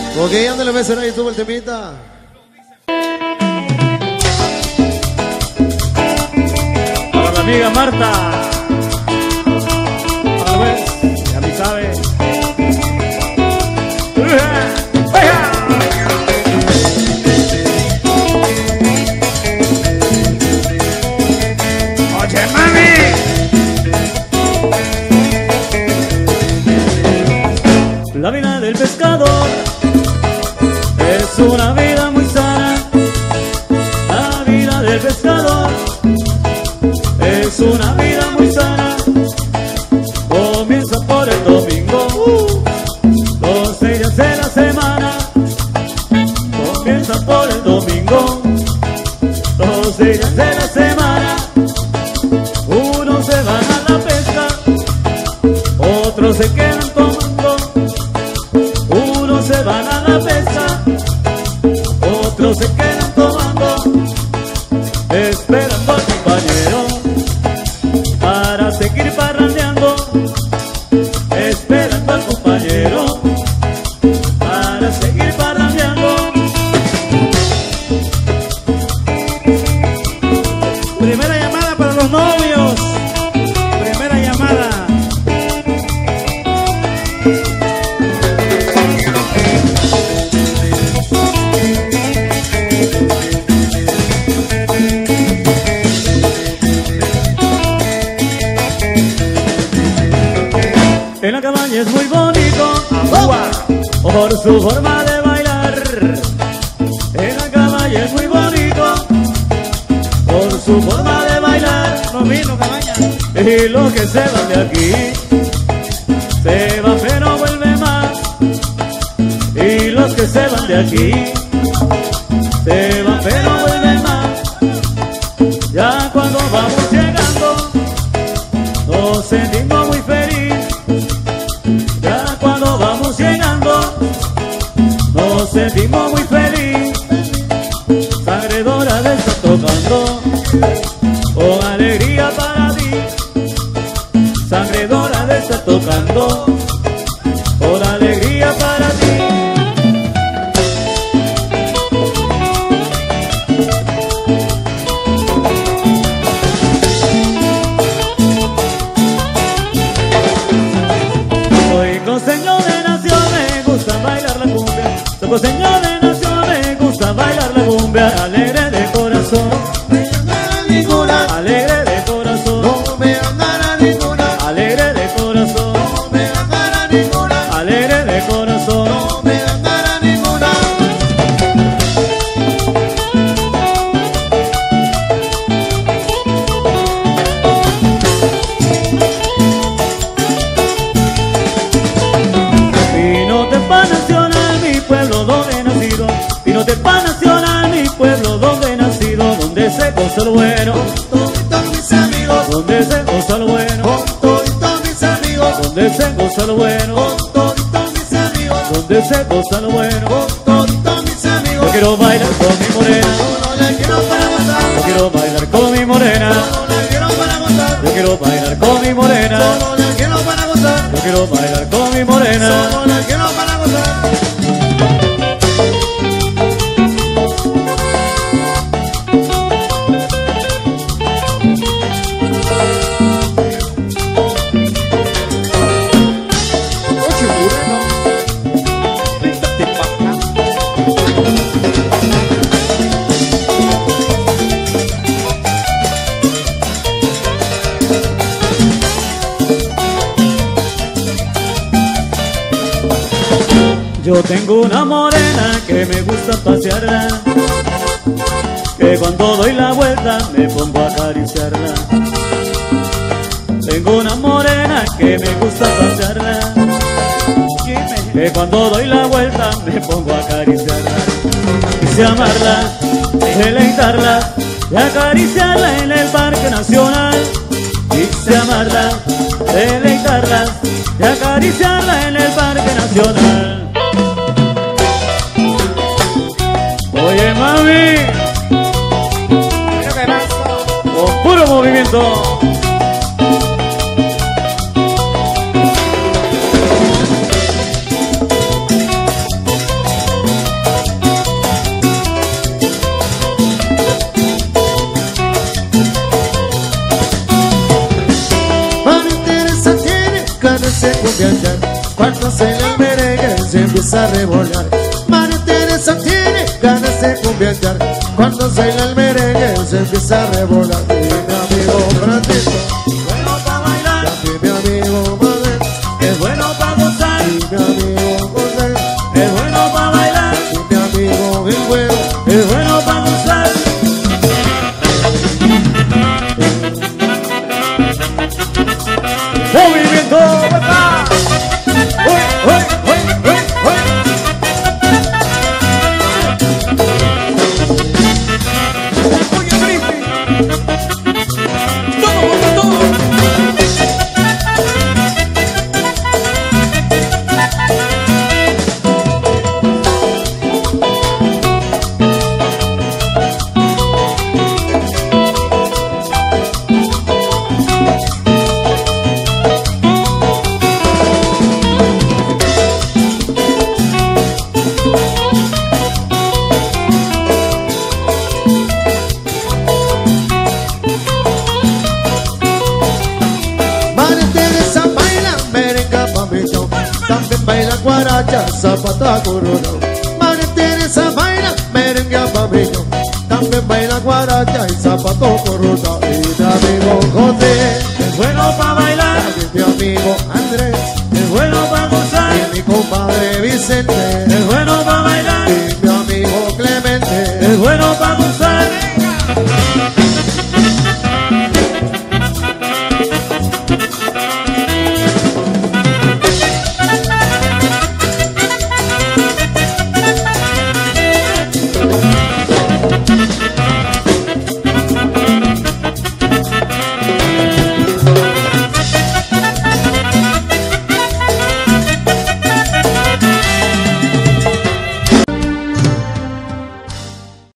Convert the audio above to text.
Ok, ándale, becerra y tuvo el temita. Para la amiga Marta. A ver, ya me sabe. Oye, mami. La vida del pescador es una vida muy sana. La vida del pescador es una vida muy sana. Comienza por el domingo, 12 días de la semana. Comienza por el domingo, 12 días de la semana. Unos se van a la pesca, otros se quedan tomando. Unos se van a la pesca, otros se quedan tomando, esperando al compañero para seguir parrandeando, esperando al compañero para seguir parrandeando. Primera llamada para los novios. Primera llamada. En la cabaña es muy bonito, por su forma de bailar. En la cabaña es muy bonito, por su forma de bailar. No vino cabaña. Y los que se van de aquí, se van pero vuelve más. Y los que se van de aquí, se van pero vuelve más. Ya cuando vamos llegando, nos sentimos muy feliz. Ya cuando vamos llegando, nos sentimos muy feliz. Sangre dorada está tocando, con alegría para ti. Sangre dorada está tocando, con alegría para ti. Soy costeño de nación, me gusta bailar la cumbia. Soy costeño de nación, me gusta bailar la cumbia. Alegre de corazón, Me andará ninguna, alegre de corazón, no me andará ninguna, alegre de corazón, no me andará ninguna, alegre de corazón. no me andará ninguna. Vino de pan nacional, mi pueblo donde he nacido. Vino de pan nacional, mi pueblo donde he nacido. Donde se goza lo bueno, Toditos mis amigos, donde se goza lo bueno, con toditos mis amigos, donde se goza lo bueno, con toditos mis amigos, donde se goza lo bueno. con toditos mis amigos. Yo quiero bailar con mi morena, No la quiero para gozar, yo quiero bailar con mi morena, no la quiero para gozar, yo quiero bailar con mi morena, solo la quiero para gozar, yo quiero bailar con mi morena. solo la quiero para gozar. Yo tengo una morena que me gusta pasearla, que cuando doy la vuelta me pongo a acariciarla. Tengo una morena que me gusta pasearla, que cuando doy la vuelta me pongo a acariciarla. Quise amarla, deleitarla y acariciarla en el Parque Nacional. Quise amarla, deleitarla y acariciarla en el Parque Nacional. Oye mami, con puro movimiento. se convierte. Cuando se el merengue se empieza a revolear. María Teresa tiene ganas de convierte. Cuando se el merengue se empieza a revolear. Y mi amigo Francisco, bueno para bailar, y mi amigo Manuel, es bueno para gozar, y mi amigo José, es bueno para bailar, y mi amigo el güero. es bueno para gozar. Movimiento, ¡epa! ¡Uy, uy, uy, uy, uy! ¡Oye, Cristi! ¡Todo, todo, todo! María Teresa baila merenga pabellón, también baila guaracha, zapata coronado. María Teresa baila merenga pabellón, también baila guaracha y zapato coronado. Y mi amigo José, Es bueno para bailar, y mi amigo Andrés, es bueno para gozar, y mi compadre Vicente, es bueno para bailar.